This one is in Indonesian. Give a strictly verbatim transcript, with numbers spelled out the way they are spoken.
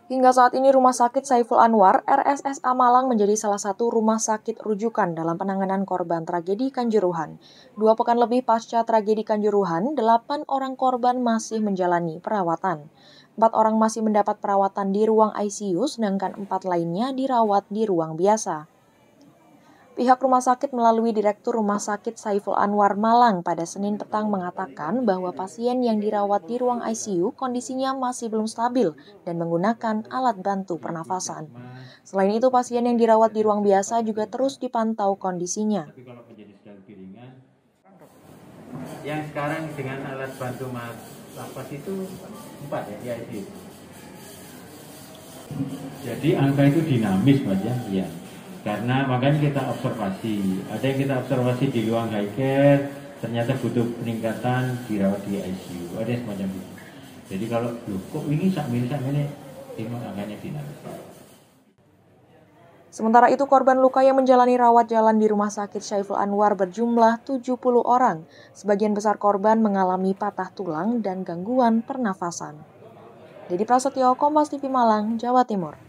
Hingga saat ini Rumah Sakit Saiful Anwar R S S A Malang menjadi salah satu rumah sakit rujukan dalam penanganan korban tragedi Kanjuruhan. Dua pekan lebih pasca tragedi Kanjuruhan, delapan orang korban masih menjalani perawatan. Empat orang masih mendapat perawatan di ruang I C U, sedangkan empat lainnya dirawat di ruang biasa. Pihak rumah sakit melalui Direktur Rumah Sakit Saiful Anwar Malang pada Senin petang mengatakan bahwa pasien yang dirawat di ruang I C U kondisinya masih belum stabil dan menggunakan alat bantu pernafasan. Selain itu, pasien yang dirawat di ruang biasa juga terus dipantau kondisinya. Yang sekarang dengan alat bantu nafas itu empat ya di I C U. Jadi angka itu dinamis, Mas ya. Ya. Karena makanya kita observasi, ada yang kita observasi di ruang high care, ternyata butuh peningkatan dirawat di I C U, ada yang semacam itu. Jadi kalau, loh kok ini sak ini sak ini, ini angkanya dinamis. Sementara itu, korban luka yang menjalani rawat jalan di Rumah Sakit Saiful Anwar berjumlah tujuh puluh orang. Sebagian besar korban mengalami patah tulang dan gangguan pernafasan. Dedi Prasetyo, Kompas T V Malang, Jawa Timur.